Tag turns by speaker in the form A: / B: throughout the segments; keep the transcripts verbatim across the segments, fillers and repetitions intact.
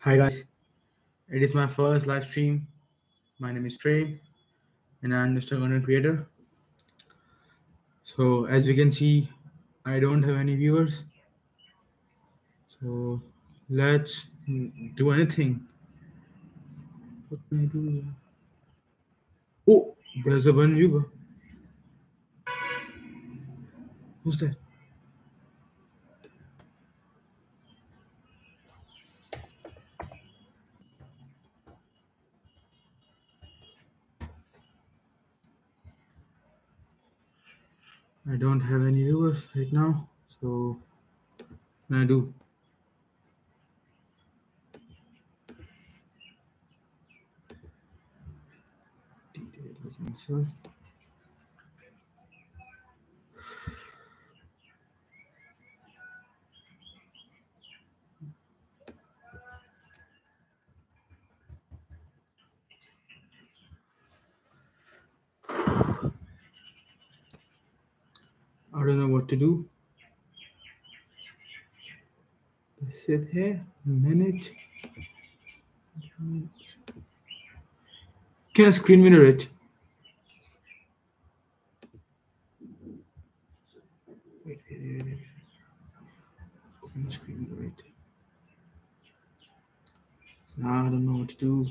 A: Hi guys, it is my first live stream. My name is Prem and I'm Mister Content Creator. So as you can see, I don't have any viewers. So let's do anything. What can I do here? Oh, there's a one viewer. Who's that? I don't have any viewers right now. So what can I do? Cancel. I don't know what to do. Sit here, manage. Can I screen mirror it? Wait, wait, wait, wait. Can I screen mirror it? Nah, I don't know what to do.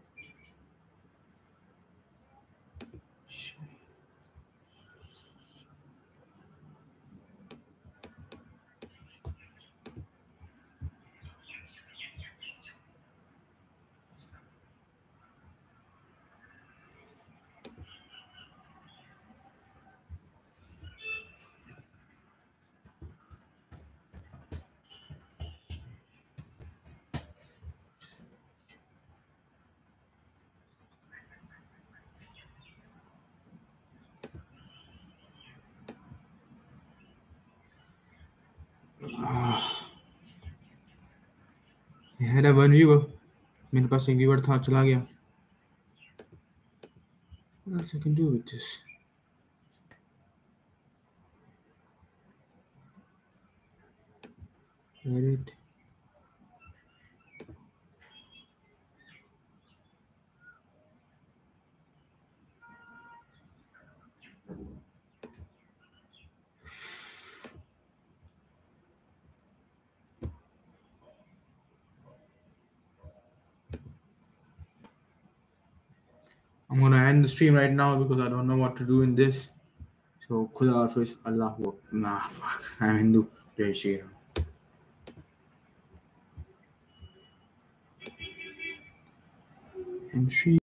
A: Shit. I had a one viewer. मेरे पास एक viewer था चला गया. What else I can do with this? Edit. I'm gonna end the stream right now because I don't know what to do in this. So Khuda Hafiz, Allahu Akbar. Nah, fuck. I'm Hindu. Jai Shri Ram. End stream.